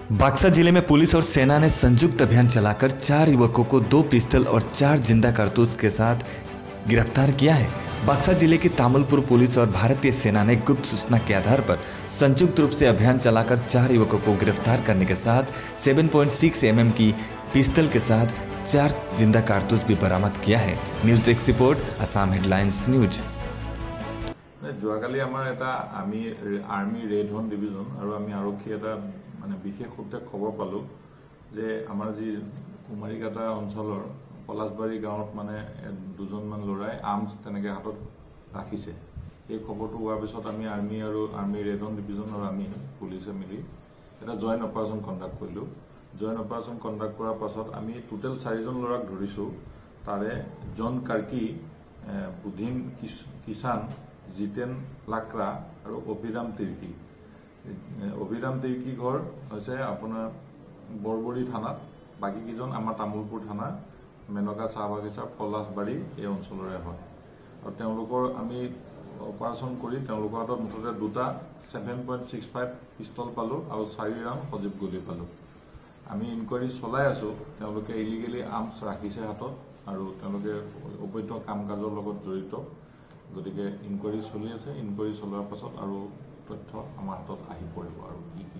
बक्सर जिले में पुलिस और सेना ने संयुक्त अभियान चलाकर 4 युवकों को 2 पिस्टल और 4 जिंदा कारतूस के साथ गिरफ्तार किया है। बक्सर जिले की तामुलपुर पुलिस और भारतीय सेना ने गुप्त सूचना के आधार पर संयुक्त रूप से अभियान चलाकर 4 युवकों को गिरफ्तार करने के साथ 7.6 mm की पिस्टल के साथ 4 जिंदा कारतूस भी बरामद किया है। News desk report, Assam headlines news. যোৱাকালি আমাৰ এটা আমি আৰ্মি ৰেড হোম ডিভিজন আৰু আমি আৰক্ষী এটা মানে বিশেষ সূত্ৰে খবৰ পালোঁ যে আমাৰ যি কুমাৰীঘাটা অঞ্চলৰ পলাশবাৰী গাঁৱত মানে দুজনমান ল'ৰাই আৰ্মছ তেনেকৈ হাতত ৰাখিছে। এই খবৰটো হোৱাৰ পিছত আমি আৰ্মি ৰেড হোম ডিভিজন আৰু আমি পুলিচে মিলি এটা জইণ্ট অপাৰেশ্যন কণ্ডাক্ট কৰিলোঁ। জইণ্ট অপাৰেশ্যন কণ্ডাক্ট কৰাৰ পাছত আমি টোটেল 4জন ল'ৰাক ধৰিছোঁ। তাৰে জন কাৰ্কি, বুধিন কিষাণ, জিতেন লাকৰা আৰু অভিৰাম তিৰ্কি। অভিৰাম তিৰ্কি ঘৰ হৈছে আপোনাৰ বৰবৰী থানাত, বাকীকেইজন আমাৰ তামুলপুৰ থানা মেনকা চাহ বাগিচা পলাশবাৰী এই অঞ্চলৰে হয়। আৰু তেওঁলোকৰ আমি অপাৰেশ্যন কৰি তেওঁলোকৰ হাতত মুঠতে 2টা 7.65 পিষ্টল পালোঁ আৰু 4 ৰাউণ্ড সজীৱ গুলী পালোঁ। আমি ইনকুৱাৰী চলাই আছোঁ। তেওঁলোকে ইলিগেলি আৰ্মছ ৰাখিছে হাতত আৰু তেওঁলোকে অবৈধ কাম কাজৰ লগত জড়িত। গতিকে ইনকুৱাৰী চলি আছে। ইনকুৱাৰী চলোৱাৰ পাছত আৰু তথ্য আমাৰ হাতত আহি পৰিব আৰু কি